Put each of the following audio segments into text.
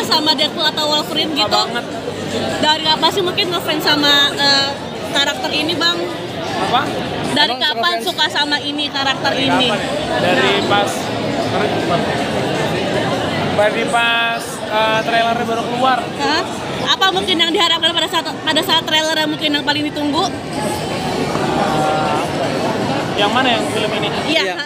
sama Deadpool atau Wolverine Suka gitu? banget. Dari apa sih mungkin ngefans sama karakter ini bang? Apa? Dari Emang kapan ngefans? suka sama ini karakter ini? Kapan ya? Dari pas trailernya baru keluar. Hah? Apa mungkin yang diharapkan pada saat trailer yang mungkin yang paling ditunggu? Yang mana yang film ini? Iya. Iya.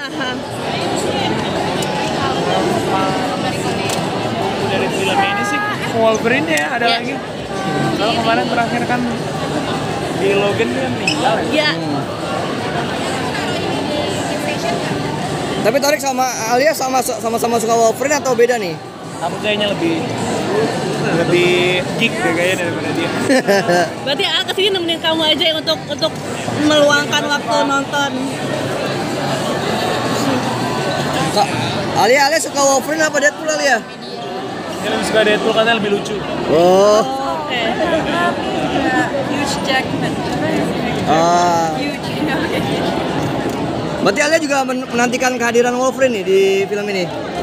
Dari film ini sih Wolverine ya, ada Iya. lagi. Kalau kemarin terakhir kan di Logan kan meninggal ya. Iya. Tapi Torik sama Alia sama-sama suka Wolverine atau beda nih? Aku kayaknya lebih geek deh kayaknya daripada dia. Berarti Al kesini nemenin kamu aja ya untuk meluangkan waktu nonton. Alia suka Wolverine apa Deadpool Alia? Dia lebih suka Deadpool karena lebih lucu. Oh. Oke. Huge Jackman. Huge, you know. Berarti Alia juga menantikan kehadiran Wolverine nih di film ini.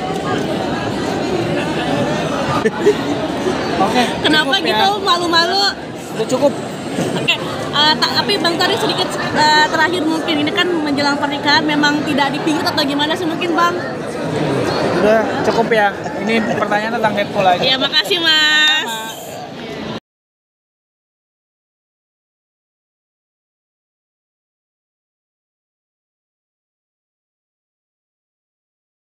Oke. Kenapa cukup ya. gitu malu-malu? Udah cukup. Oke, tapi Bang Tori sedikit terakhir mungkin ini kan menjelang pernikahan memang tidak dipingit atau gimana sih mungkin Bang? Udah cukup ya. Ini pertanyaan tentang Deadpool aja. Ya makasih Mas.